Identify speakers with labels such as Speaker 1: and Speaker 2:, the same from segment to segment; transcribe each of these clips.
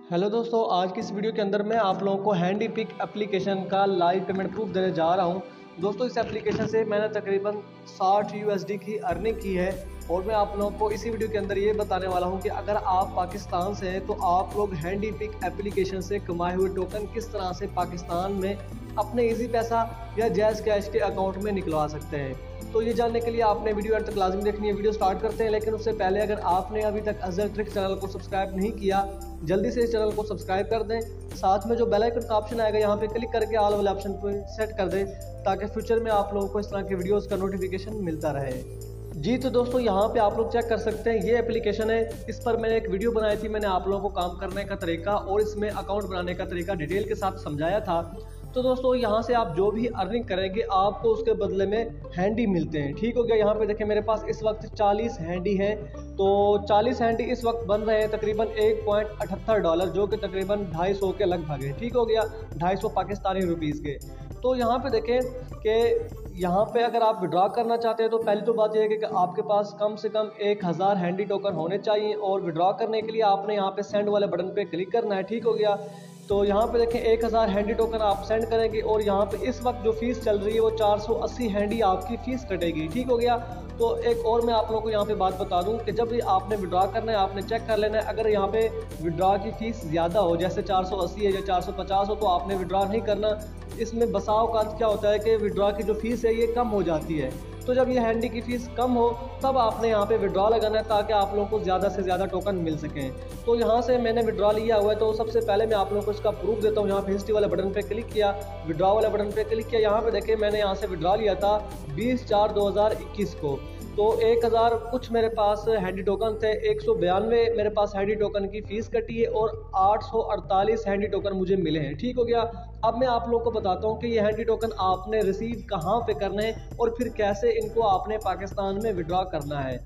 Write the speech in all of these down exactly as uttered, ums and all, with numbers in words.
Speaker 1: Hello दोस्तों, आज की इस वीडियो के अंदर मैं आप लोगों को हैंडी पिक एप्लीकेशन का लाइव पेमेंट प्रूफ देने जा रहा हूं। दोस्तों, इस एप्लीकेशन से मैंने तकरीबन साठ यूएसडी की अर्निंग की है और मैं आप लोगों को इसी वीडियो के अंदर ये बताने वाला हूं कि अगर आप पाकिस्तान से हैं तो आप लोग हैंडी पिक एप्लीकेशन से कमाए हुए टोकन किस तरह से पाकिस्तान में अपने इजी पैसा या जैज़ कैश के अकाउंट में निकलवा सकते हैं। तो ये जानने के लिए आपने वीडियो अंत तक लाजमी देखनी है। वीडियो स्टार्ट करते हैं, लेकिन उससे पहले अगर आपने अभी तक अज़र ट्रिक चैनल को सब्सक्राइब नहीं किया, जल्दी से इस चैनल को सब्सक्राइब कर दें। साथ में जो बेल आइकन का ऑप्शन आएगा यहाँ पे क्लिक करके ऑल वाले ऑप्शन पे सेट कर दें, ताकि फ्यूचर में आप लोगों को इस तरह के वीडियोस का नोटिफिकेशन मिलता रहे। जी तो दोस्तों, यहाँ पे आप लोग चेक कर सकते हैं, ये एप्लीकेशन है। इस पर मैंने एक वीडियो बनाई थी, मैंने आप लोगों को काम करने का तरीका और इसमें अकाउंट बनाने का तरीका डिटेल के साथ समझाया था। तो दोस्तों, यहाँ से आप जो भी अर्निंग करेंगे आपको उसके बदले में हैंडी मिलते हैं। ठीक हो गया। यहाँ पे देखें, मेरे पास इस वक्त चालीस हैंडी हैं। तो चालीस हैंडी इस वक्त बन रहे हैं तकरीबन एक पॉइंट अठहत्तर डॉलर, जो कि तकरीबन ढाई सौ के लगभग है। ठीक हो गया, ढाई सौ पाकिस्तानी रुपीज़ के। तो यहाँ पे देखें कि यहाँ पे अगर आप विड्रॉ करना चाहते हैं तो पहली तो बात यह है कि आपके पास कम से कम एक हज़ार हैंडी टोकन होने चाहिए और विड्रॉ करने के लिए आपने यहाँ पे सेंड वाले बटन पे क्लिक करना है। ठीक हो गया। तो यहाँ पे देखें, एक हज़ार हैंडी टोकन आप सेंड करेंगे और यहाँ पे इस वक्त जो फीस चल रही है वो चार सौ अस्सी हैंडी आपकी फ़ीस कटेगी। ठीक हो गया। तो एक और मैं आप लोगों को यहाँ पे बात बता दूँ कि जब भी आपने विड्रॉ करना है आपने चेक कर लेना है, अगर यहाँ पे विड्रॉ की फ़ीस ज़्यादा हो, जैसे चार सौ अस्सी है या चार सौ पचास हो, तो आपने विड्रॉ नहीं करना। इसमें बसाव का क्या होता है कि विड्रॉ की जो फ़ीस है ये कम हो जाती है। तो जब ये हैंडी की फ़ीस कम हो तब आपने यहाँ पे विड्रॉ लगाना है, ताकि आप लोगों को ज़्यादा से ज़्यादा टोकन मिल सकें। तो यहाँ से मैंने विड्रॉ लिया हुआ है, तो सबसे पहले मैं आप लोगों को इसका प्रूफ देता हूँ। यहाँ पे हिस्ट्री वाले बटन पे क्लिक किया, विड्रॉ वाले बटन पे क्लिक किया। यहाँ पे देखें, मैंने यहाँ से विड्रॉ लिया था बीस चार दो हज़ार इक्कीस को। तो एक हज़ार कुछ मेरे पास हैंडी टोकन थे, एक सौ बयानवे मेरे पास हैंडी टोकन की फ़ीस कटी है और आठ सौ अड़तालीस हैंडी टोकन मुझे मिले हैं। ठीक हो गया। अब मैं आप लोगों को बताता हूँ कि ये हैंडी टोकन आपने रिसीव कहाँ पे करने हैं और फिर कैसे इनको आपने पाकिस्तान में विड्रॉ करना है।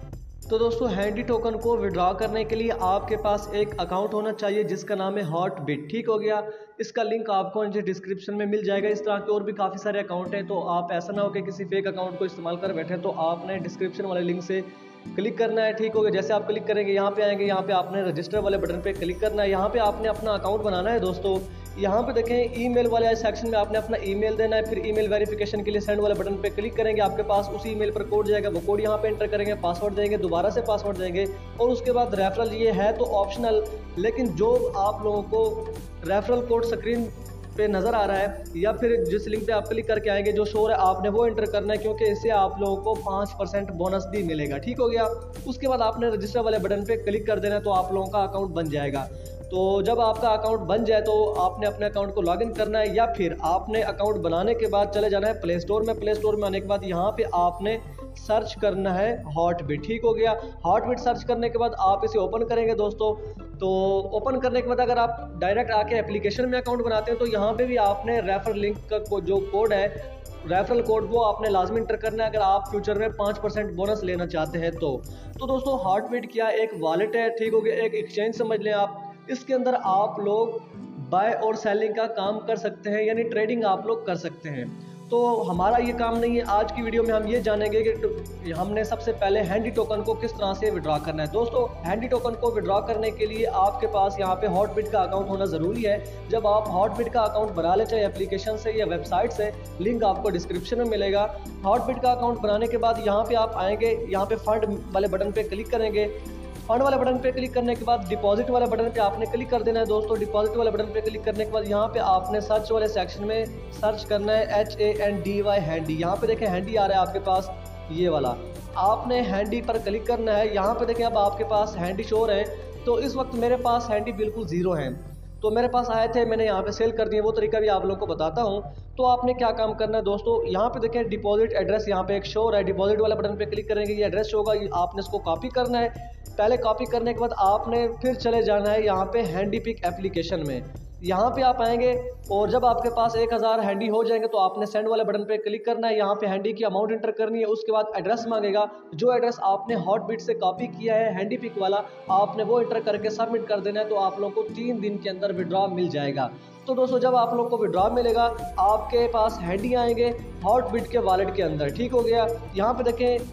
Speaker 1: तो दोस्तों, हैंडी टोकन को विड्रॉ करने के लिए आपके पास एक अकाउंट होना चाहिए जिसका नाम है हॉटबिट। ठीक हो गया। इसका लिंक आपको नीचे डिस्क्रिप्शन में मिल जाएगा। इस तरह के और भी काफ़ी सारे अकाउंट हैं, तो आप ऐसा ना हो कि किसी फेक अकाउंट को इस्तेमाल कर बैठे। तो आपने डिस्क्रिप्शन वाले लिंक से क्लिक करना है। ठीक हो गया। जैसे आप क्लिक करेंगे, यहाँ पे आएंगे, यहाँ पे आपने रजिस्टर वाले बटन पे क्लिक करना है। यहाँ पे आपने अपना अकाउंट बनाना है। दोस्तों, यहाँ पे देखें, ईमेल वाले सेक्शन में आपने अपना ईमेल देना है। फिर ईमेल वेरिफिकेशन के लिए सेंड वाले बटन पे क्लिक करेंगे, आपके पास उसी ईमेल पर कोड जाएगा, वो कोड यहाँ पे एंटर करेंगे, पासवर्ड देंगे, दोबारा से पासवर्ड देंगे और उसके बाद रेफरल। ये है तो ऑप्शनल, लेकिन जो आप लोगों को रेफरल कोड स्क्रीन पे नज़र आ रहा है या फिर जिस लिंक पे आप क्लिक करके आएंगे जो शोर है, आपने वो एंटर करना है, क्योंकि इससे आप लोगों को पाँच परसेंट बोनस भी मिलेगा। ठीक हो गया। उसके बाद आपने रजिस्टर वाले बटन पे क्लिक कर देना, तो आप लोगों का अकाउंट बन जाएगा। तो जब आपका अकाउंट बन जाए तो आपने अपने अकाउंट को लॉगिन करना है, या फिर आपने अकाउंट बनाने के बाद चले जाना है प्ले स्टोर में। प्ले स्टोर में आने के बाद यहाँ पे आपने सर्च करना है हॉटबिट। ठीक हो गया। हॉटबिट सर्च करने के बाद आप इसे ओपन करेंगे। दोस्तों, तो ओपन करने के बाद अगर आप डायरेक्ट आके एप्लीकेशन में अकाउंट बनाते हैं तो यहाँ पे भी आपने रेफर लिंक का जो कोड है, रेफरल कोड, वो आपने लाजमी इंटर करना है अगर आप फ्यूचर में पाँच परसेंट बोनस लेना चाहते हैं तो। तो दोस्तों, हॉटबिट क्या एक वॉलेट है। ठीक हो गया। एक एक्सचेंज समझ लें आप। इसके अंदर आप लोग बाय और सेलिंग का काम कर सकते हैं, यानी ट्रेडिंग आप लोग कर सकते हैं। तो हमारा ये काम नहीं है। आज की वीडियो में हम ये जानेंगे कि हमने सबसे पहले हैंडी टोकन को किस तरह से विड्रॉ करना है। दोस्तों, हैंडी टोकन को विड्रॉ करने के लिए आपके पास यहाँ पे हॉटबिट का अकाउंट होना ज़रूरी है। जब आप हॉटबिट का अकाउंट बना ले, चाहे एप्लीकेशन से या वेबसाइट से, लिंक आपको डिस्क्रिप्शन में मिलेगा। हॉटबिट का अकाउंट बनाने के बाद यहाँ पे आप आएंगे, यहाँ पे फंड वाले बटन पे क्लिक करेंगे। फंड वाले बटन पे क्लिक करने के बाद डिपॉजिट वाले बटन पे आपने क्लिक कर देना है। दोस्तों, डिपॉजिट वाले बटन पे क्लिक करने के बाद यहाँ पे आपने सर्च वाले सेक्शन में सर्च करना है H A N D Y Handy. यहाँ पे देखें हैंडी आ रहा है आपके पास, ये वाला। आपने हैंडी पर क्लिक करना है। यहाँ पे देखें, अब आपके पास हैंडी शोर है। तो इस वक्त मेरे पास हैंडी बिल्कुल ज़ीरो है। तो मेरे पास आए थे, मैंने यहाँ पे सेल कर दिए। वो तरीका भी आप लोगों को बताता हूँ। तो आपने क्या काम करना है दोस्तों, यहाँ पे देखें डिपॉजिट एड्रेस, यहाँ पे एक शो है। डिपॉजिट वाले बटन पे क्लिक करेंगे, ये एड्रेस होगा, आपने इसको कॉपी करना है। पहले कॉपी करने के बाद आपने फिर चले जाना है यहाँ पे हैंडी पिक एप्लीकेशन में। यहाँ पे आप आएंगे और जब आपके पास एक हज़ार हैंडी हो जाएंगे तो आपने सेंड वाले बटन पे क्लिक करना है। यहाँ पे हैंडी की अमाउंट इंटर करनी है। उसके बाद एड्रेस मांगेगा, जो एड्रेस आपने हॉटबिट से कॉपी किया है हैंडी पिक वाला, आपने वो इंटर करके सबमिट कर देना है। तो आप लोगों को तीन दिन के अंदर विड्रॉ मिल जाएगा। तो दोस्तों, जब आप लोगों को विड्रॉ मिलेगा आपके पास हैंडी आएंगे हॉटबिट के वॉलेट के अंदर। ठीक हो गया। यहाँ पे देखें,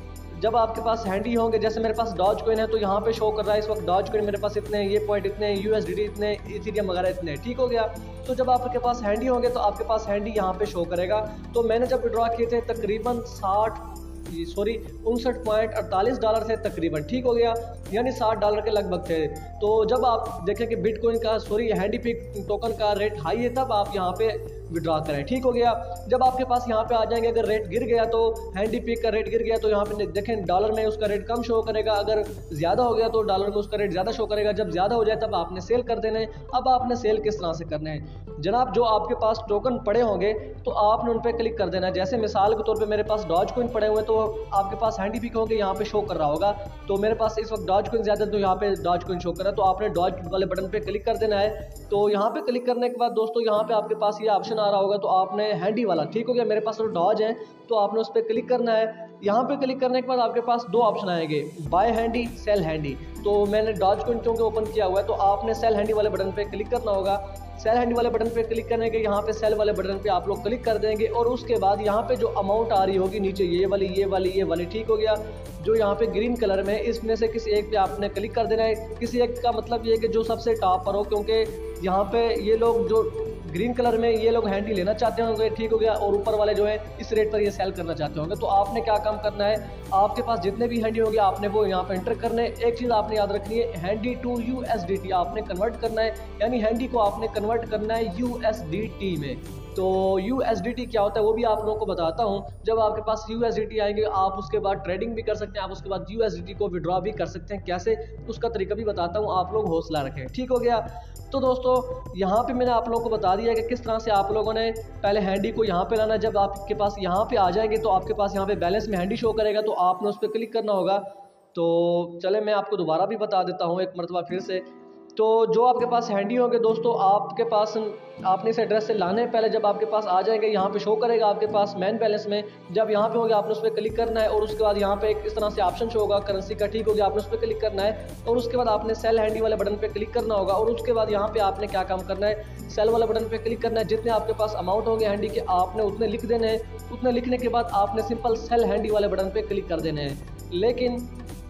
Speaker 1: जब आपके पास हैंडी होंगे, जैसे मेरे पास डॉज कॉइन है तो यहाँ पे शो कर रहा है इस वक्त डॉज कॉइन मेरे पास इतने, ये पॉइंट इतने, यूएसडीटी इतने, इथेरियम वगैरह इतने, ठीक हो गया। तो जब आपके पास हैंडी होंगे तो आपके पास हैंडी यहाँ पे शो करेगा। तो मैंने जब विड्रॉ किए थे तकरीबन साठ सॉरी उनसठ पॉइंट अड़तालीस डॉलर थे तकरीबन, ठीक हो गया, यानी साठ डॉलर के लगभग थे। तो जब आप देखें कि बिटकॉइन का सॉरी हैंडी पिक टोकन का रेट हाई है तब आप यहाँ पे विड्रॉ करें, ठीक हो गया। जब आपके पास यहाँ पे आ जाएंगे, अगर रेट गिर गया तो हैंडी पिक का रेट गिर गया तो यहाँ पे देखें डॉलर में उसका रेट कम शो करेगा, अगर ज़्यादा हो गया तो डॉलर में उसका रेट ज़्यादा शो करेगा। जब ज़्यादा हो जाए तब आपने सेल कर देना है। अब आपने सेल किस तरह से करना है जनाब, जो आपके पास टोकन पड़े होंगे तो आपने उन पर क्लिक कर देना है। जैसे मिसाल के तौर पे मेरे पास डॉज कॉइन पड़े हुए तो आपके पास हैंडी पिक होंगे, यहाँ पे शो कर रहा होगा। तो मेरे पास इस वक्त डॉज कॉइन ज़्यादा, तो यहाँ पे डॉज कॉइन शो कर रहा है, तो आपने डॉज वाले बटन पे क्लिक कर देना है। तो यहाँ पे क्लिक करने के बाद दोस्तों यहाँ पे आपके पास ये ऑप्शन आ रहा होगा, तो आपने हैंडी वाला, ठीक हो गया, मेरे पास तो डॉज है तो आपने उस पर क्लिक करना है। यहाँ पे क्लिक करने के बाद आपके पास दो ऑप्शन आएंगे, बाय हैंडी, सेल हैंडी। तो मैंने डॉज कॉइन क्योंकि ओपन किया हुआ है तो आपने सेल हैंडी वाले बटन पे क्लिक करना होगा। सेल हैंडी वाले बटन पे क्लिक करने के यहाँ पे सेल वाले बटन पे आप लोग क्लिक कर देंगे और उसके बाद यहाँ पे जो अमाउंट आ रही होगी नीचे, ये वाली ये वाली ये वाली, ठीक हो गया, जो यहाँ पे ग्रीन कलर में, इसमें से किसी एक पे आपने क्लिक कर देना है। किसी एक का मतलब ये कि जो सबसे टॉप पर हो, क्योंकि यहाँ पे ये लोग जो ग्रीन कलर में ये लोग हैंडी लेना चाहते होंगे, ठीक हो गया, और ऊपर वाले जो है इस रेट पर ये सेल करना चाहते होंगे। तो आपने क्या काम करना है, आपके पास जितने भी हैंडी होंगे आपने वो यहाँ पे एंटर करने। एक चीज़ आपने याद रखनी है, हैंडी टू यूएसडीटी आपने कन्वर्ट करना है, यानी हैंडी को आपने कन्वर्ट करना है यूएसडीटी में। तो यूएसडीटी क्या होता है वो भी आप लोगों को बताता हूँ। जब आपके पास यूएसडीटी आएंगे आप उसके बाद ट्रेडिंग भी कर सकते हैं, आप उसके बाद यूएसडीटी को विड्रॉ भी कर सकते हैं, कैसे उसका तरीका भी बताता हूँ, आप लोग हौसला रखें, ठीक हो गया। तो दोस्तों यहाँ पे मैंने आप लोगों को बता दिया कि किस तरह से आप लोगों ने पहले हैंडी को यहाँ पे लाना। जब आपके पास यहाँ पे आ जाएंगे तो आपके पास यहाँ पे बैलेंस में हैंडी शो करेगा, तो आपने उस पर क्लिक करना होगा। तो चले मैं आपको दोबारा भी बता देता हूँ एक मरतबा फिर से। तो जो आपके पास हैंडी होंगे दोस्तों, आपके पास आपने इस एड्रेस से लाने पहले जब आपके पास आ जाएंगे यहाँ पे शो करेगा आपके पास मैन बैलेंस में। जब यहाँ पे होंगे आपने उस पर क्लिक करना है और उसके बाद यहाँ पे एक इस तरह से ऑप्शन शो होगा करेंसी का, ठीक हो गया, आपने उस पर क्लिक करना है और उसके बाद आपने सेल हैंडी वाले बटन पे क्लिक करना होगा। और उसके बाद यहाँ पे आपने क्या काम करना है, सेल वाले बटन पे क्लिक करना है। जितने आपके पास अमाउंट होंगे हैंडी के आपने उतने लिख देने हैं। उतने लिखने के बाद आपने सिंपल सेल हैंडी वाले बटन पे क्लिक कर देने हैं। लेकिन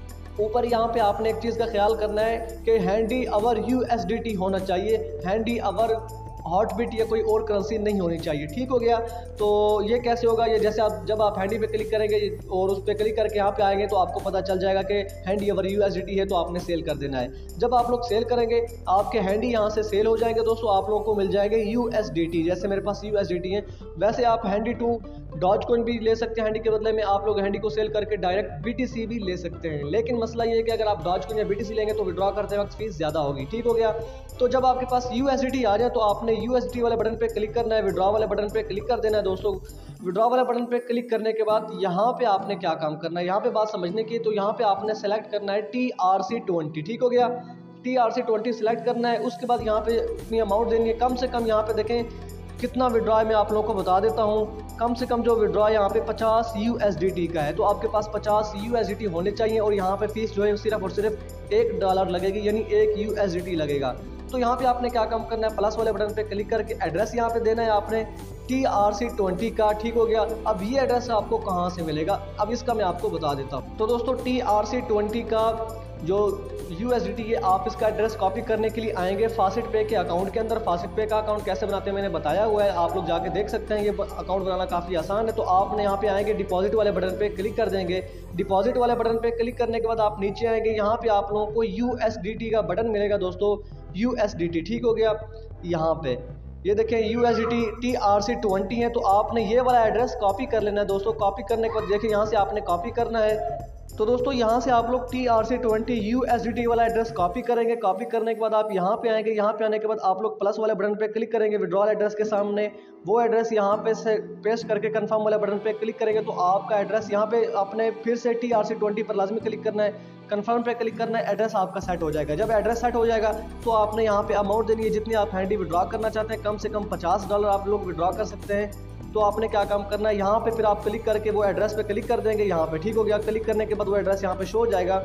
Speaker 1: ऊपर यहाँ पे आपने एक चीज़ का ख्याल करना है कि हैंडी अवर यूएसडीटी होना चाहिए, हैंडी अवर हॉटबिट या कोई और करेंसी नहीं होनी चाहिए, ठीक हो गया। तो ये कैसे होगा, ये जैसे आप जब आप हैंडी पे क्लिक करेंगे और उस पर क्लिक करके यहाँ पे आएंगे तो आपको पता चल जाएगा कि हैंडी अवर यूएसडीटी है, तो आपने सेल कर देना है। जब आप लोग सेल करेंगे आपके हैंडी यहाँ से सेल हो जाएंगे दोस्तों, आप लोगों को मिल जाएंगे यूएसडीटी। जैसे मेरे पास यूएसडीटी है, वैसे आप हैंडी टू डॉज कॉइन भी ले सकते हैं हैंडी के बदले में। आप लोग हैंडी को सेल करके डायरेक्ट बीटीसी भी ले सकते हैं। लेकिन मसला ये है कि अगर आप डॉज कॉइन या बीटीसी लेंगे तो विड्रॉ करते वक्त फीस ज़्यादा होगी, ठीक हो गया। तो जब आपके पास यूएसडीटी आ जाए तो आपने यूएसडीटी वाले बटन पे क्लिक करना है, विड्रॉ वाले बटन पे क्लिक कर देना है दोस्तों। विड्रॉ वाले बटन पे क्लिक करने के बाद यहाँ पे आपने क्या काम करना है, यहाँ पे बात समझने की। तो यहाँ पे आपने सेलेक्ट करना है टी आर सी ट्वेंटी, ठीक हो गया, T R C twenty select करना है। उसके बाद यहाँ पे इतनी अमाउंट देनी है, कम से कम यहाँ पे देखें कितना विड्रॉ है, मैं आप लोगों को बता देता हूँ। कम से कम जो विड्रॉ यहाँ पे पचास यूएसडीटी का है, तो आपके पास पचास यूएसडीटी होने चाहिए। और यहाँ पे फीस जो है सिर्फ और सिर्फ एक डॉलर लगेगी, यानी एक यूएसडीटी लगेगा। तो यहाँ पे आपने क्या काम करना है, प्लस वाले बटन पे क्लिक करके एड्रेस यहाँ पे देना है आपने टी आर सी ट्वेंटी का, ठीक हो गया। अब ये एड्रेस आपको कहाँ से मिलेगा, अब इसका मैं आपको बता देता हूँ। तो दोस्तों टी आर सी ट्वेंटी का जो यूएसडीटी है, आप इसका एड्रेस कॉपी करने के लिए आएंगे फासिट पे के अकाउंट के अंदर। फासिट पे का अकाउंट कैसे बनाते हैं मैंने बताया हुआ है, आप लोग जाके देख सकते हैं, ये अकाउंट बनाना काफ़ी आसान है। तो आपने यहाँ पे आएंगे, डिपॉजिट वाले बटन पे क्लिक कर देंगे। डिपॉजिट वाले बटन पे क्लिक करने के बाद आप नीचे आएंगे, यहाँ पे आप लोगों को यूएसडीटी का बटन मिलेगा दोस्तों, यूएसडीटी, ठीक हो गया। यहाँ पे ये देखें USDT T R C twenty है, तो आपने ये वाला एड्रेस कॉपी कर लेना है दोस्तों। कॉपी करने के बाद देखिए यहाँ से आपने कॉपी करना है। तो दोस्तों यहाँ से आप लोग T R C twenty USDT वाला एड्रेस कॉपी करेंगे। कॉपी करने के बाद आप यहाँ पे आएंगे, यहाँ पे आने के बाद आप लोग प्लस वाले बटन पे क्लिक करेंगे विड्रॉल एड्रेस के सामने। वो एड्रेस यहाँ पे से पेस्ट करके कंफर्म वाले बटन पे क्लिक करेंगे, तो आपका एड्रेस यहाँ पे आपने फिर से टी आर सी ट्वेंटी पर लाजमी क्लिक करना है, कंफर्म पे क्लिक करना है, एड्रेस आपका सेट हो जाएगा। जब एड्रेस सेट हो जाएगा तो आपने यहाँ पे अमाउंट देनी है जितनी आप हैंडी विड्रॉ करना चाहते हैं। कम से कम पचास डॉलर आप लोग विड्रॉ कर सकते हैं। तो आपने क्या काम करना है, यहाँ पे फिर आप क्लिक करके वो एड्रेस पे क्लिक कर देंगे यहाँ पे, ठीक हो गया। क्लिक करने के बाद वो एड्रेस यहाँ पे शो हो जाएगा।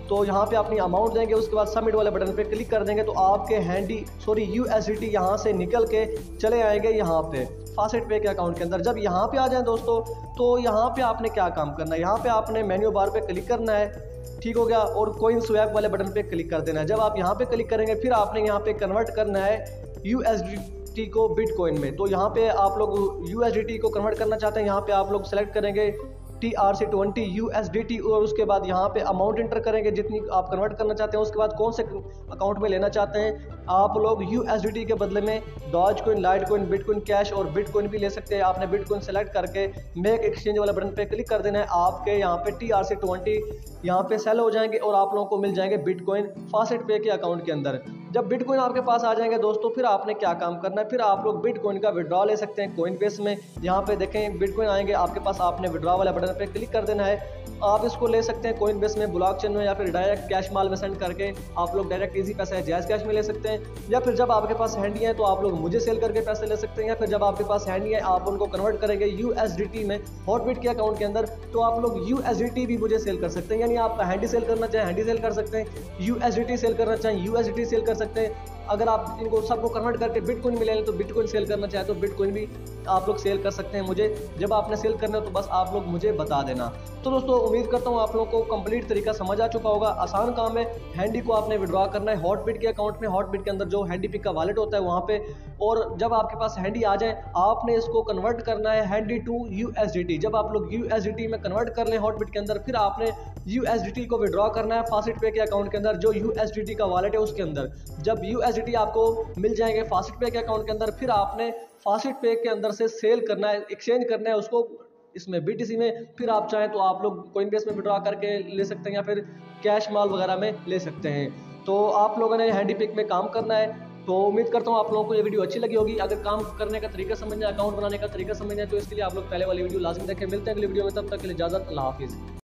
Speaker 1: तो यहाँ पे अपनी अमाउंट देंगे, उसके बाद सबमिट वाले बटन पे क्लिक कर देंगे तो आपके हैंडी सॉरी यूएसडीटी यहाँ से निकल के चले आएंगे यहाँ पे फास्टेट पे के अकाउंट के अंदर। जब यहाँ पे आ जाएं दोस्तों तो यहाँ पे आपने क्या काम करना है, यहाँ पे आपने मेन्यू बार पे क्लिक करना है, ठीक हो गया, और कोइन स्वैप वाले बटन पे क्लिक कर देना है। जब आप यहाँ पे क्लिक करेंगे फिर आपने यहाँ पे कन्वर्ट करना है यूएसडीटी को बिटकॉइन में। तो यहाँ पे आप लोग यूएसडीटी को कन्वर्ट करना चाहते हैं, यहाँ पे आप लोग सेलेक्ट करेंगे T R C twenty U S D T और उसके बाद यहाँ पे अमाउंट इंटर करेंगे जितनी आप कन्वर्ट करना चाहते हैं। उसके बाद कौन से अकाउंट में लेना चाहते हैं आप लोग, यू एस डी टी के बदले में Dogecoin, Litecoin, Bitcoin cash और बिटकॉइन भी ले सकते हैं। आपने बिटकॉइन सेलेक्ट करके मेक एक्सचेंज वाला बटन पे क्लिक कर देना है, आपके यहाँ पे टी आर सी ट्वेंटी यहाँ पे सेल हो जाएंगे और आप लोगों को मिल जाएंगे बिटकॉइन फास्टेट पे के अकाउंट के अंदर। जब बिटकॉइन आपके पास आ जाएंगे दोस्तों फिर आपने क्या काम करना है, फिर आप लोग बिटकॉइन का विड्रॉ ले सकते हैं कोइन बेस में। यहाँ पे देखें बिटकॉइन आएंगे आपके पास, आपने विड्रॉ वाला बटन पे क्लिक कर देना है। आप इसको ले सकते हैं कोइन बेस में, ब्लॉकचेन में, या फिर डायरेक्ट कैश माल में सेंड करके आप लोग डायरेक्ट इजी पैसा जायज़ कैश में ले सकते हैं। या फिर जब आपके पास हैंडी है तो आप लोग मुझे सेल करके पैसे ले सकते हैं, या फिर जब आपके पास हैंडी है आप उनको कन्वर्ट करेंगे यूएसडीटी में हॉटबिट के अकाउंट के अंदर तो आप लोग यूएसडीटी भी मुझे सेल कर सकते हैं। यानी आप हैंडी सेल करना चाहें हैंडी सेल कर सकते हैं, यूएसडीटी सेल करना चाहें यूएसडीटी सेल कर सकते हैं। अगर आप इनको सबको कन्वर्ट करके बिटकॉइन में ले लें तो बिटकॉइन सेल करना चाहे तो बिटकॉइन भी आप लोग सेल कर सकते हैं। मुझे जब आपने सेल करना हो तो बस आप लोग मुझे बता देना। तो दोस्तों उम्मीद करता हूँ आप लोगों को कंप्लीट तरीका समझ आ चुका होगा। आसान काम है, हैंडी को आपने विड्रॉ करना है हॉटबिट के अकाउंट में, हॉटबिट के अंदर जो हैंडी पिक का वॉलेट होता है वहाँ पे, और जब आपके पास हैंडी आ जाए आपने इसको कन्वर्ट करना है हैंडी टू यूएसडीटी। जब आप लोग यूएसडीटी में कन्वर्ट कर लें हॉटबिट के अंदर फिर आपने यूएसडीटी को विड्रॉ करना है फास्टेट पे के अकाउंट के अंदर जो यूएसडीटी का वॉलेट है उसके अंदर। जब यूएसडीटी आपको मिल जाएंगे फास्टेट पे के अकाउंट के अंदर फिर आपने फास्टेट पे के अंदर से सेल करना है, एक्सचेंज करना है उसको इसमें बीटीसी में। फिर आप चाहें तो आप लोग कोइनबेस में विड्रॉ करके ले सकते हैं या फिर कैश माल वगैरह में ले सकते हैं। तो आप लोगों ने हैंडी पिक में काम करना है। तो उम्मीद करता हूँ आप लोगों को ये वीडियो अच्छी लगी होगी। अगर काम करने का तरीका समझना है, अकाउंट बनाने का तरीका समझना है तो इसके लिए आप लोग पहले वाली वीडियो लाजमी देखें। मिलते हैं अगली वीडियो में, तब तक के लिए इजाजत, अल्लाह हाफिज़।